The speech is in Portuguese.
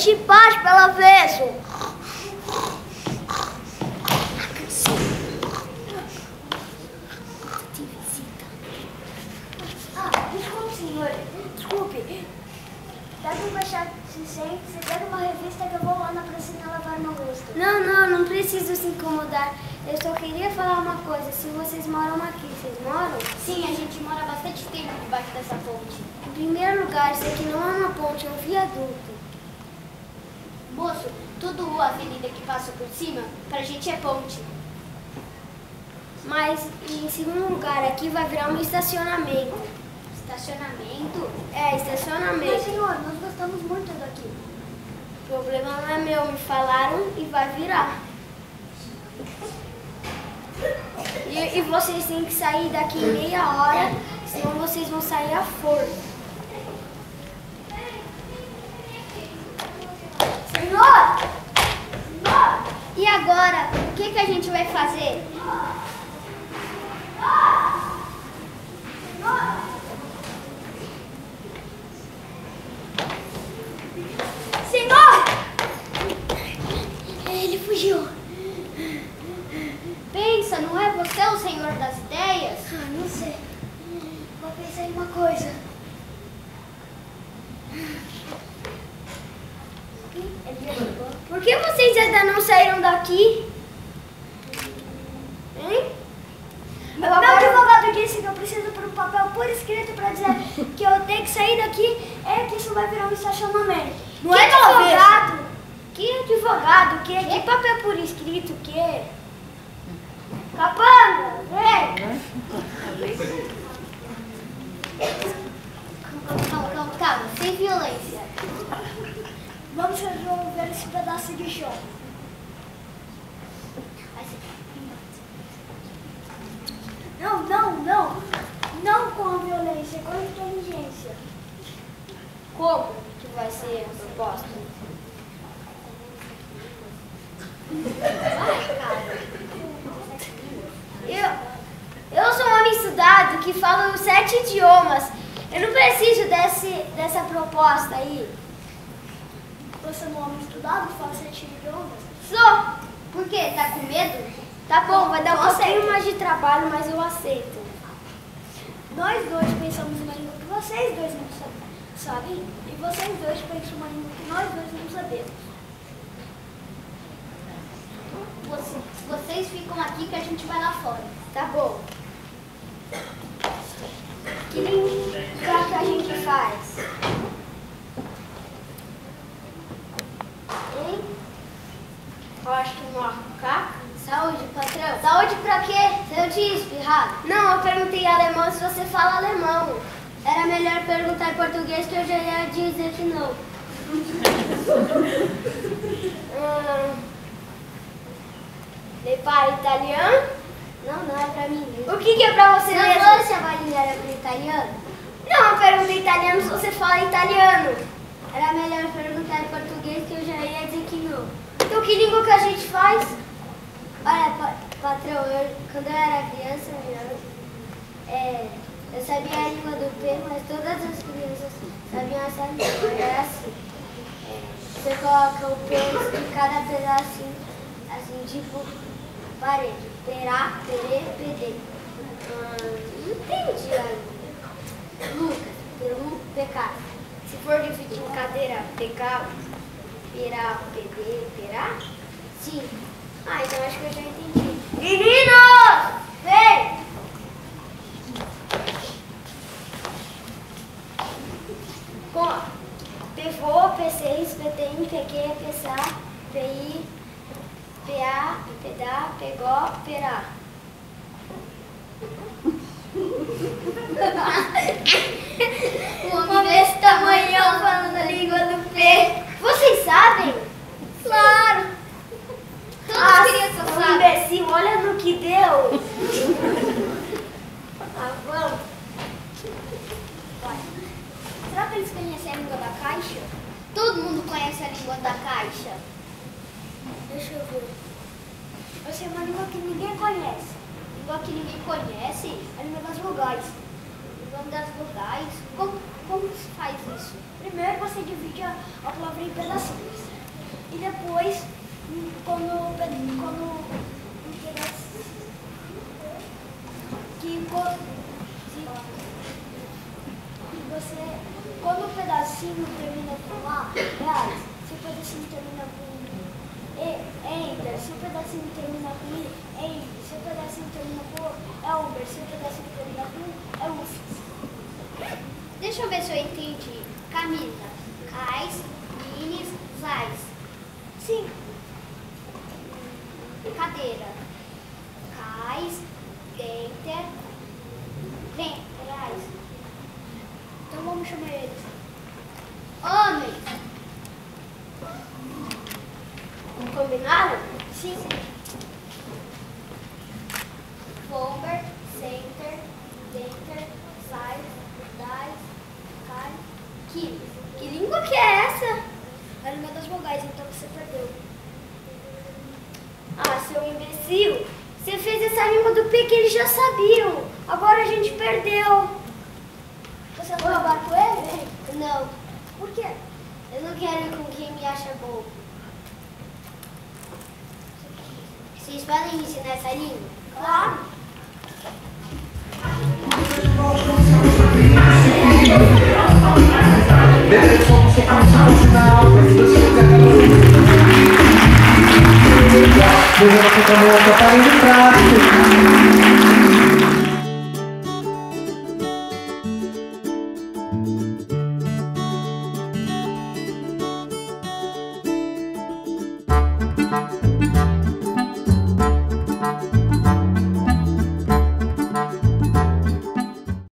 Enche parte pelo avesso. Desculpe, senhor. Desculpe. Dá pra baixar se sente? Você pega uma revista que eu vou lá na pracinha lavar meu rosto. Não preciso se incomodar. Eu só queria falar uma coisa. Se vocês moram aqui, vocês moram? Sim, a gente mora há bastante tempo debaixo dessa ponte. Em primeiro lugar, isso aqui não é uma ponte, é um viaduto. Moço, tudo a avenida que passa por cima, pra gente é ponte. Mas, em segundo lugar, aqui vai virar um estacionamento. Estacionamento? É, estacionamento. Mas, senhor, nós gostamos muito daqui. O problema não é meu, me falaram e vai virar. E vocês têm que sair daqui em meia hora, senão vocês vão sair à força. Senhor! Senhor! E agora, o que a gente vai fazer? Senhor! Ele fugiu. Pensa, não é você o senhor das ideias? Ah, não sei. Vou pensar em uma coisa. Ele já chegou. Por que vocês ainda não saíram daqui? Hein? Meu advogado disse que eu preciso por um papel por escrito para dizer que eu tenho que sair daqui, que isso vai virar um estacionamento. Não é advogado? Que advogado? Que papel por escrito? Que? Capanga, vem! Calma, sem violência. Vamos resolver esse pedaço de chão. Não com a violência, com a inteligência. Como que vai ser a proposta? Eu sou um homem estudado que fala 7 idiomas. Eu não preciso dessa proposta aí. Você não é um homem estudado, fala 7 idiomas? Sou. Por quê? Tá com medo? Tá bom, vai dar um Você. pouquinho mais de trabalho, mas eu aceito. Nós dois pensamos uma língua que vocês dois não sabem, e vocês dois pensam uma língua que nós dois não sabemos. Vocês ficam aqui que a gente vai lá fora. Tá bom. Que língua que a gente faz? Hein? Eu acho que macaco. Saúde, patrão. Saúde pra quê? Se eu tinha espirrado, Não, eu perguntei em alemão se você fala alemão. Era melhor perguntar em português que eu já ia dizer que não. Le parle italiano? não é pra mim. O que é pra você Você não mesmo? falou se a varinha era pro italiano? Não, eu perguntei italiano se você fala italiano. Era melhor perguntar em português que eu já ia dizer que não. Então que língua que a gente faz? Olha, patrão, quando eu era criança, eu sabia a língua do P, mas todas as crianças sabiam essa língua. Era assim. Você coloca o P em cada pedacinho, assim, tipo parede. Perá, perê, pedê. Não entendi a língua. Lucas, peru, pecado. Se for dividir em cadeira, pegar, perá, pedê, perá? Sim. Ah, então acho que eu já entendi. Meninos! Vem! Pivô, P6, PTM, PQ, PSA, PI, PA, PDA, PEGO, PERA. O homem desse tamanhão falando a língua do P. Vocês sabem? Claro. Todas as crianças Um sabem. imbecil, olha no que deu. Vamos. Será que eles conhecem a língua da caixa? Todo mundo conhece a língua da caixa. Deixa eu ver. Eu sei uma língua que ninguém conhece. Língua que ninguém conhece. A língua das vogais. Língua das vogais. Como se faz isso? Primeiro você divide a palavra em pedacinhos. E depois, quando o pedacinho termina com A, é AS. Se o pedacinho termina com E, é Enter. Se o pedacinho termina com I, é IN. Se o pedacinho termina com O, é Uber. Se o pedacinho termina com U, é UFS. Deixa eu ver se eu entendi. Camisa, cais, minis, zais. Sim. Cadeira, cais, denter, reais. Então vamos chamar eles. Homens. Combinaram? Sim. Bomber, center, denter, zais, dais, cai, quilos. Que língua que é essa? Era uma das vogais, então você perdeu. Ah, seu imbecil. Você fez essa língua do P que eles já sabiam. Agora a gente perdeu. Você vai roubar com ele? Não, Por quê? eu não quero ir com quem me acha bom. Vocês podem me ensinar essa língua? Claro. Devo ficar no outro, tá indo pra